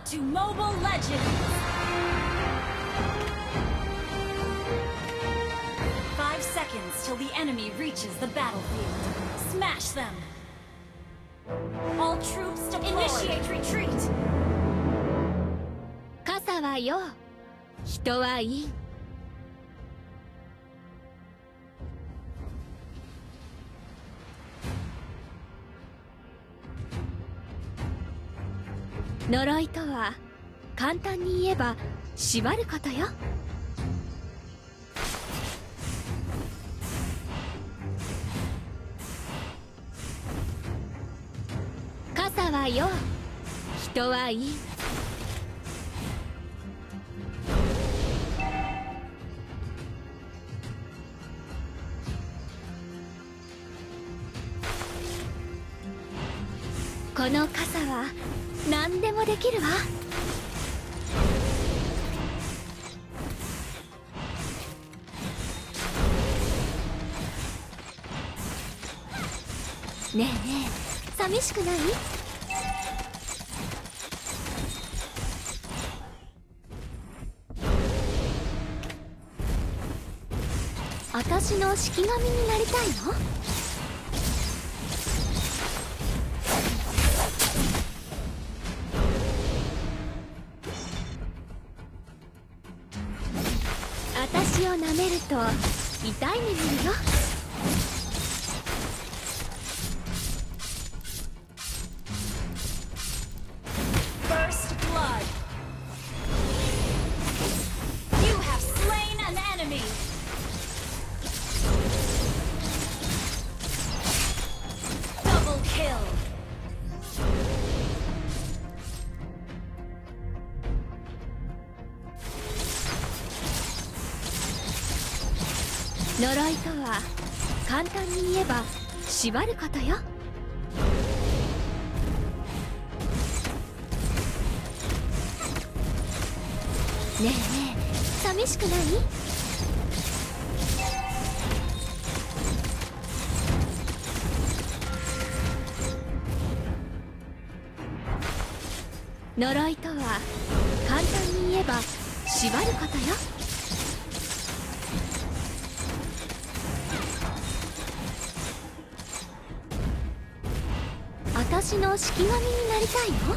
to Mobile Legends! 5 seconds till the enemy reaches the battlefield. Smash them! All troops deployed! Initiate retreat! 傘はよ、人はいい。呪いとは簡単に言えば縛ることよ。傘はよ、人はいい。この傘は何でもできるわ。ねえねえ、寂しくない？私の式神になりたいの？私を舐めると痛い目見るよ。 First blood. You have slain an enemy. Double kill. 呪いとは簡単に言えば縛ることよ。ねえねえ、寂しくない？呪いとは簡単に言えば縛ることよ。私の式神になりたいの？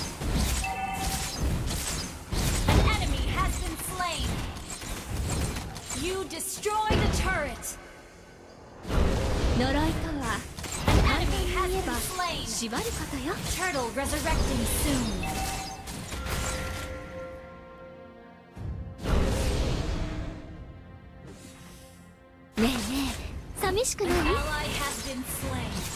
An enemy has been slain. You destroyed a turret. 呪いとは簡単に言えば縛ることよ。Turtle resurrecting soon. ねえねえ、寂しくない？ An ally has been slain.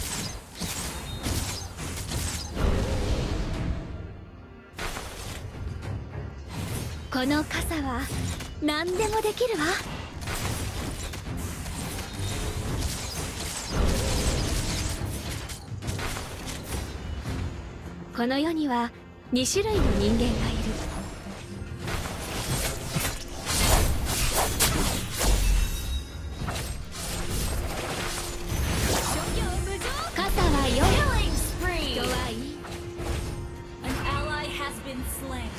この傘は何でもできるわ。この世には2種類の人間がいる。傘はよ、人はいい。An ally has been slain.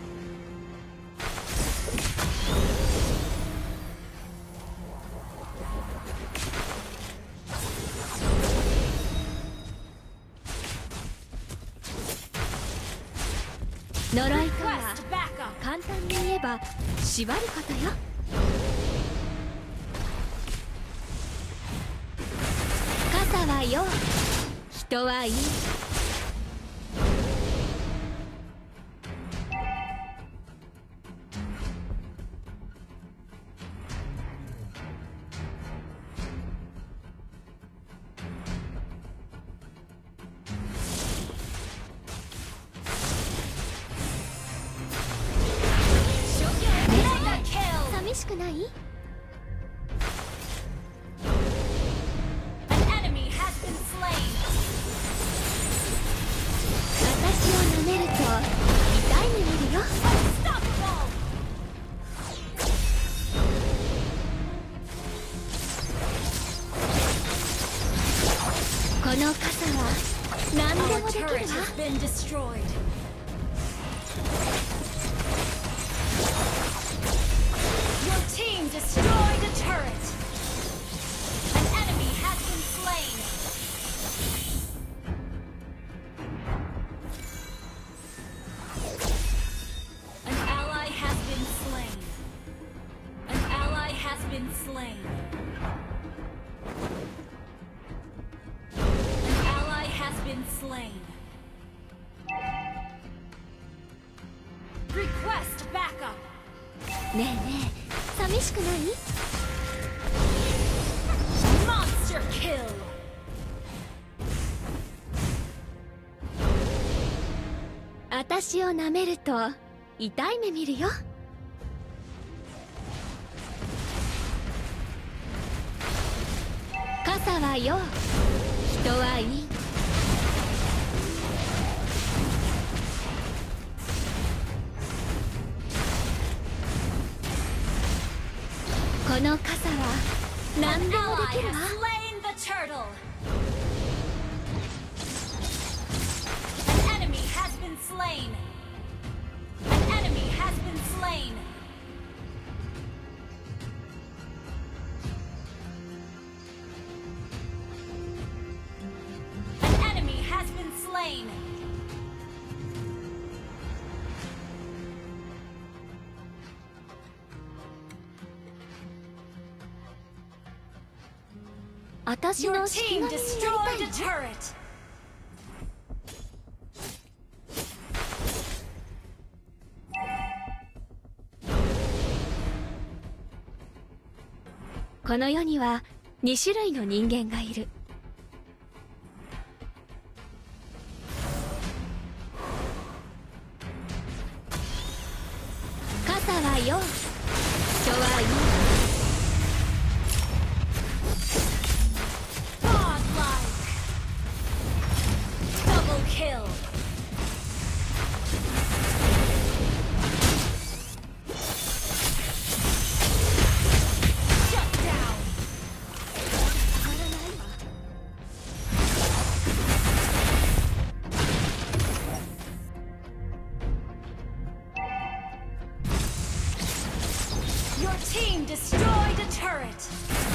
呪いとは簡単に言えば縛ることよ。傘はよ、人はいい。寂しくない？ An enemy has been slain. 私を舐めると痛い目見るよ。この傘は何でもできるわ。 slain. Request backup. ねえねえ寂しくない？ Monster kill. 私を舐めると痛い目見るよ。傘はよ、人はいい。この傘は何でもで Ally きる has わ。 slain the turtle. An enemy has been slain. An enemy has been slain. An enemy has been slain. 私 Your の式 team 神になり destroyed た a いの？ turret. 「この世には2種類の人間がいる。傘はよ、人はいい。 Godlike. Double kill. Shut down. Your team destroyed a turret.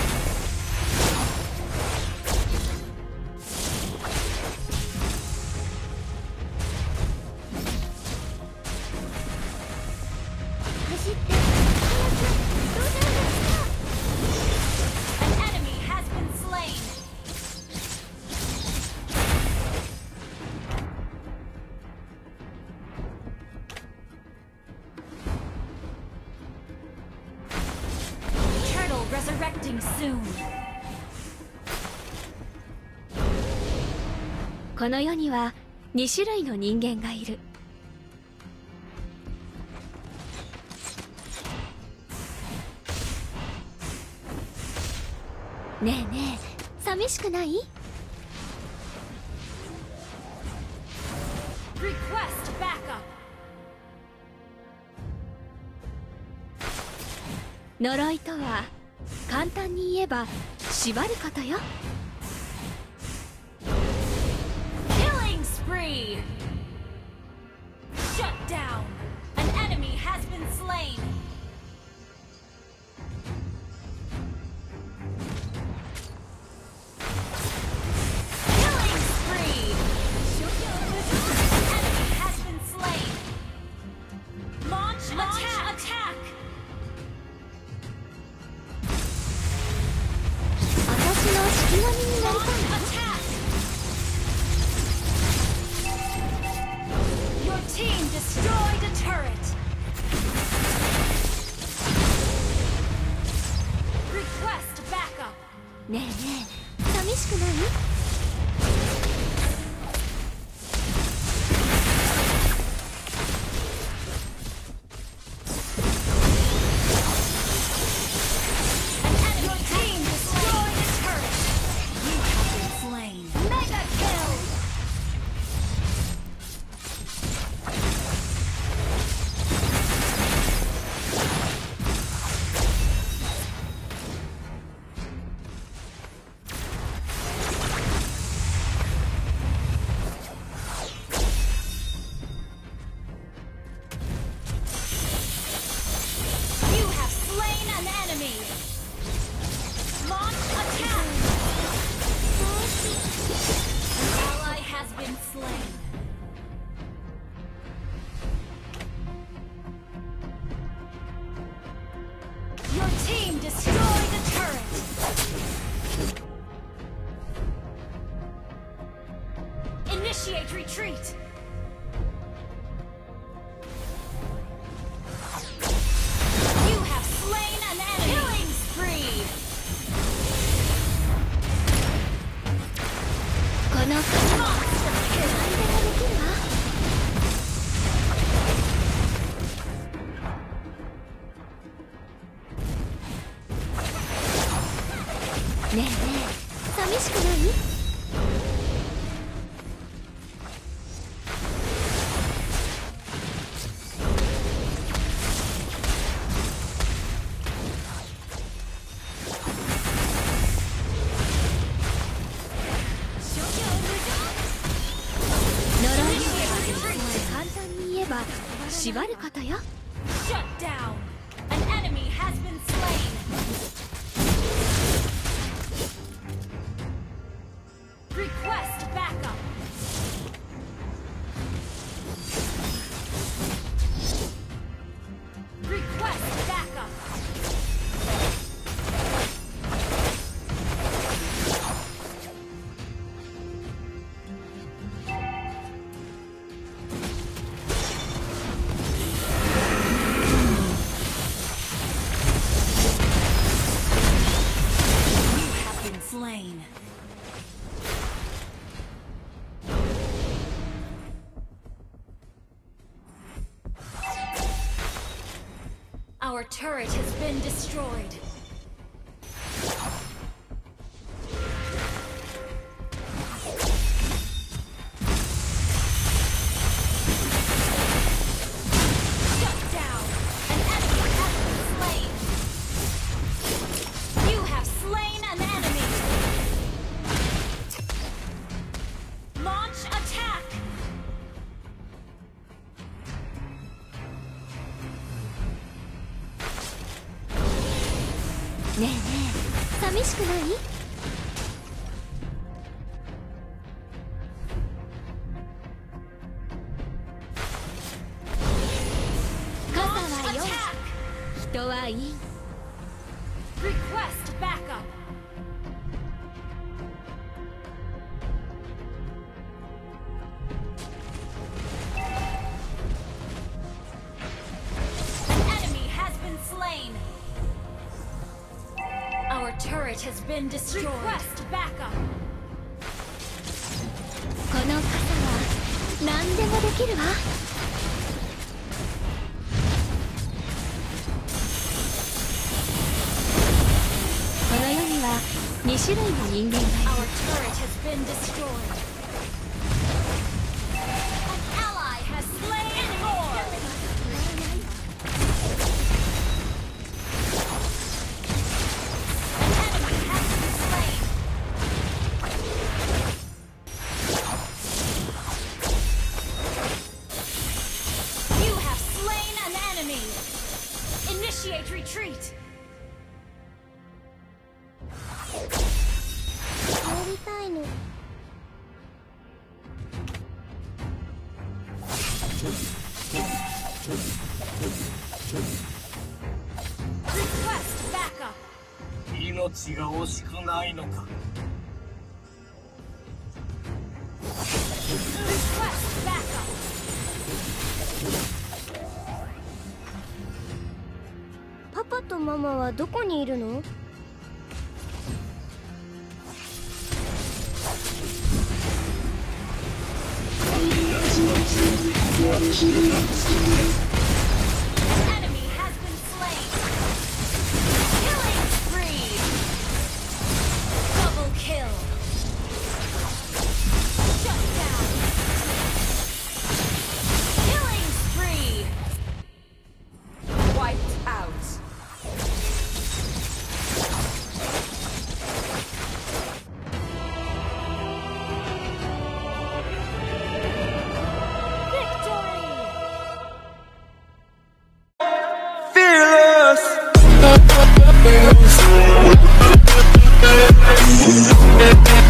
An enemy has been slain. Turtle resurrecting soon. この世には2種類の人間がいる。ねえねえ寂しくない？ Request backup. 呪いとは簡単に言えば縛ることよ。 Killing spree. Shut down. An enemy has been slain. Killing spree. An enemy has been slain. Launch attack. 私の式神になり Launch たいの？ attack. Your team destroyed a turret. Request backup. ねえねえ寂しくない？ Your team destroyed a turret. You have been slain. Mega kill. ば縛ることよ。 Shut down. An enemy has been slain. Request backup. Request backup. Slain. Our turret has been destroyed. Shut down. An enemy has been slain. You have slain an enemy. Launch attack! ねえねえ、寂しくない？傘はよし、人はいい。 Request backup. An enemy has been slain. Our turret has been destroyed. Request backup. この傘は何でもできるわ。この世には2種類の人間がいる。 Our turret has been destroyed. An ally has slain more. An enemy has been slain. You have slain an enemy. Initiate retreat. 帰りたいの。 Request backup. 命が惜しくないのか。 Request backup. パパとママはどこにいるの？ An enemy has been slain. Killing spree. Double kill. Shut down. Killing spree. Wiped out. Fearless.